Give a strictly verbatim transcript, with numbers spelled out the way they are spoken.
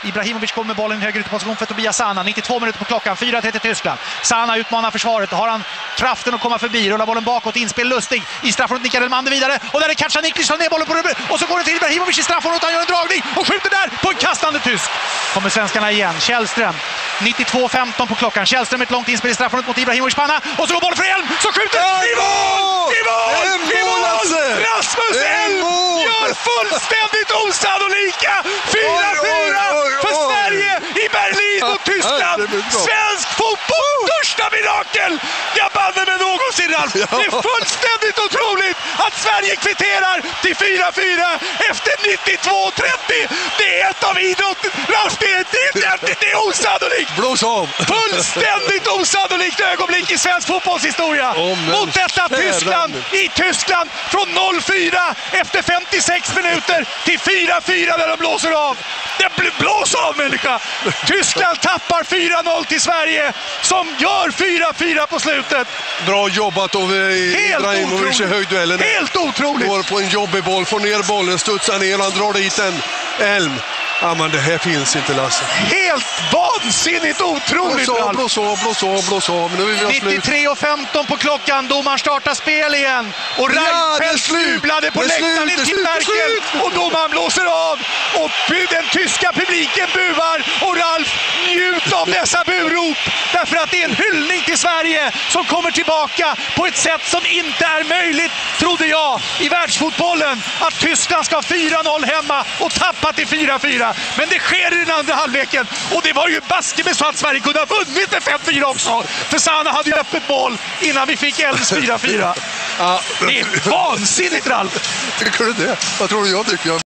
Ibrahimovic kommer med bollen höger ut på position för Tobias Sana. nittiotvå minuter på klockan, fyra trettio Tyskland. Sana utmanar försvaret. Har han kraften att komma förbi, rullar bollen bakåt, inspel Lustig i straffområdet, nickar Elmander vidare. Och där är Katja Niklis som ner bollen på rubben. Och så går det till Ibrahimovic i straffområdet, han gör en dragning och skjuter där på en kastande tysk. Kommer svenskarna igen. Källström, nittiotvå femton på klockan. Källström ett långt inspel i straffområdet mot Ibrahimovic panna. Och så går bollen för Elm, så skjuter ja, i mål! I mål! I mål! Rasmus Elm gör fullständigt osannolika fyra fyra för Sverige i Berlin och Tyskland. Svensk fotboll, största mirakel! Jag bannar med någonsin, Ralf. Det är fullständigt otroligt att Sverige kvitterar till fyra fyra efter nittiotvå trettio. Det är ett av idrotten. Ralf, det är, det är, det är osannolikt. Blås av. Fullständigt osannolikt ögonblick i svensk fotbollshistoria. Oh, mot detta Tyskland i Tyskland från noll fyra efter femtiosex minuter till fyra fyra när de blåser av. Det blåser av, människa. Tyskland tappar fyra noll till Sverige som gör fyra fyra på slutet. Bra jobbat av Ibrahimovic i höjdduellen. Helt otroligt. Går på en jobbig boll, får ner bollen, studsar ner och han drar dit en Elm. Ja, men det här finns inte, Lasse. Helt vansinnigt otroligt. Blås av, blås av, blås av, blås av. Nu är vi nittiotre och femton på klockan. Domaren startar spel igen. Och Reinfeldt ja, snublade på läktaren i Timmerkel. Och domaren blåser av. Och den tyska publiken buar. Och Ralf, njut av dessa burop. Därför att det är en hyllning till Sverige som kommer tillbaka på ett sätt som inte är möjligt, trodde jag, i världsfotbollen. Att Tyskland ska ha fyra noll hemma och tappa till fyra fyra. Men det sker i den andra halvleken. Och det var ju baske med så att Sverige kunde ha vunnit med fem fyra också. För Sana hade ju öppet mål innan vi fick Elms fyra fyra. Ja. Det är vansinnigt, Ralf. Tycker du det? Vad tror du jag tycker?